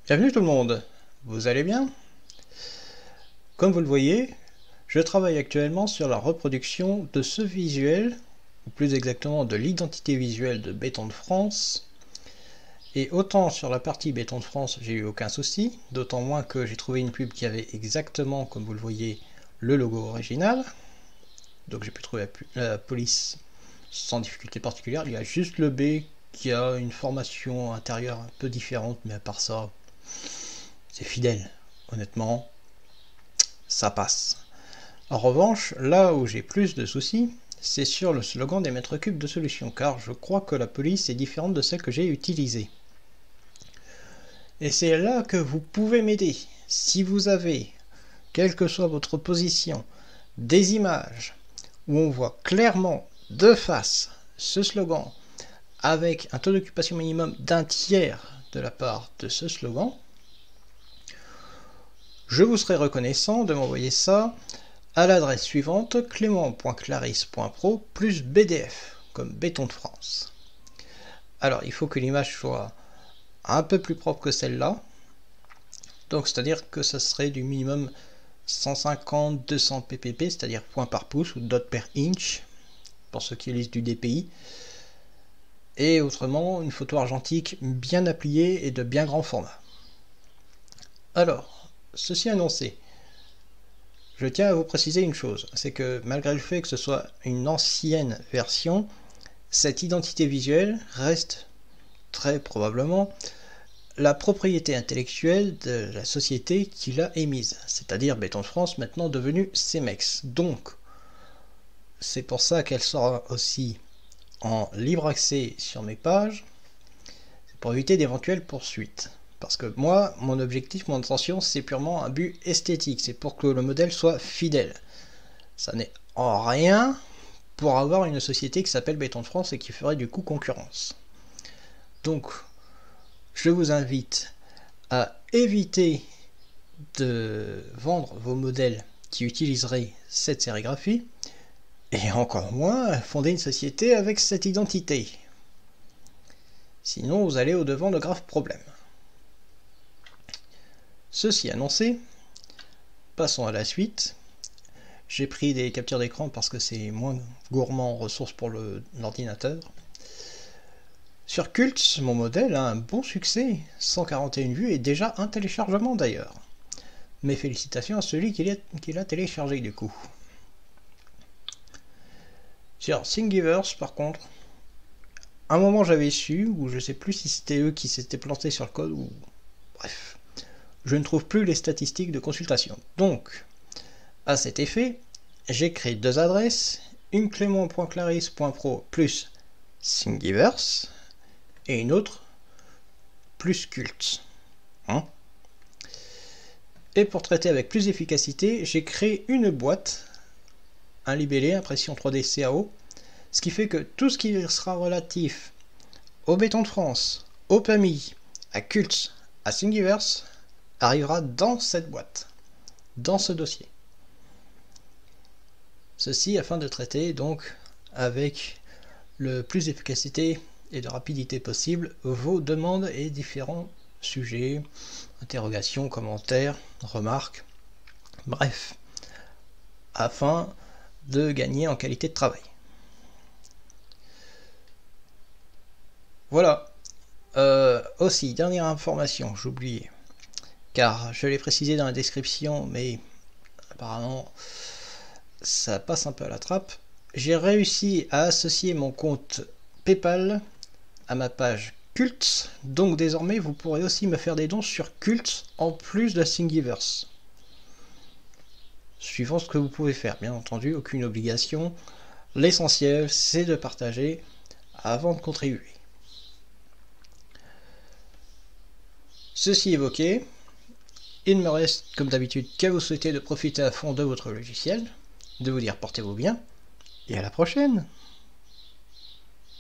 Bienvenue tout le monde, vous allez bien? Comme vous le voyez, je travaille actuellement sur la reproduction de ce visuel, ou plus exactement de l'identité visuelle de Béton de France. Et autant sur la partie Béton de France, j'ai eu aucun souci, d'autant moins que j'ai trouvé une pub qui avait exactement, comme vous le voyez, le logo original. Donc j'ai pu trouver la police sans difficulté particulière. Il y a juste le B qui a une formation intérieure un peu différente, mais à part ça, c'est fidèle. Honnêtement, ça passe. En revanche, là où j'ai plus de soucis, c'est sur le slogan des mètres cubes de solution, car je crois que la police est différente de celle que j'ai utilisée. Et c'est là que vous pouvez m'aider. Si vous avez, quelle que soit votre position, des images où on voit clairement de face ce slogan avec un taux d'occupation minimum d'un tiers de la part de ce slogan, je vous serai reconnaissant de m'envoyer ça à l'adresse suivante, clément.clarisse.pro plus BDF, comme Béton de France. Alors, il faut que l'image soit un peu plus propre que celle-là. Donc, c'est-à-dire que ça serait du minimum 150-200 ppp, c'est-à-dire point par pouce ou dot per inch, pour ceux qui lisent du DPI. Et autrement, une photo argentique bien appliée et de bien grand format. Alors, ceci annoncé, je tiens à vous préciser une chose, c'est que malgré le fait que ce soit une ancienne version, cette identité visuelle reste très probablement la propriété intellectuelle de la société qui l'a émise, c'est-à-dire Béton de France, maintenant devenu Cemex. Donc, c'est pour ça qu'elle sera aussi en libre accès sur mes pages, c'est pour éviter d'éventuelles poursuites. Parce que moi, mon objectif, mon intention, c'est purement un but esthétique, c'est pour que le modèle soit fidèle. Ça n'est en rien pour avoir une société qui s'appelle Béton de France et qui ferait du coup concurrence. Donc, je vous invite à éviter de vendre vos modèles qui utiliseraient cette sérigraphie, et encore moins fonder une société avec cette identité. Sinon, vous allez au-devant de graves problèmes. Ceci annoncé, passons à la suite. J'ai pris des captures d'écran parce que c'est moins gourmand en ressources pour l'ordinateur. Sur Cults, mon modèle a un bon succès, 141 vues et déjà un téléchargement d'ailleurs. Mes félicitations à celui qui l'a téléchargé du coup. Sur Thingiverse par contre, à un moment j'avais su, ou je sais plus si c'était eux qui s'étaient plantés sur le code, ou bref, je ne trouve plus les statistiques de consultation. Donc, à cet effet, j'ai créé deux adresses, une clément.clarisse.pro plus Thingiverse, et une autre plus Cults. Et pour traiter avec plus d'efficacité, j'ai créé une boîte, un libellé, impression 3D CAO, ce qui fait que tout ce qui sera relatif au Béton de France, au PAMI, à Cults, à Thingiverse, arrivera dans cette boîte, dans ce dossier. Ceci afin de traiter donc avec le plus d'efficacité et de rapidité possible vos demandes et différents sujets, interrogations, commentaires, remarques, bref, afin de gagner en qualité de travail. Voilà. Aussi, dernière information, j'oubliais, car je l'ai précisé dans la description, mais apparemment ça passe un peu à la trappe. J'ai réussi à associer mon compte PayPal à ma page Cults, donc désormais vous pourrez aussi me faire des dons sur Cults en plus de Thingiverse. Suivant ce que vous pouvez faire, bien entendu, aucune obligation. L'essentiel, c'est de partager avant de contribuer. Ceci évoqué, il ne me reste comme d'habitude qu'à vous souhaiter de profiter à fond de votre logiciel, de vous dire portez-vous bien, et à la prochaine!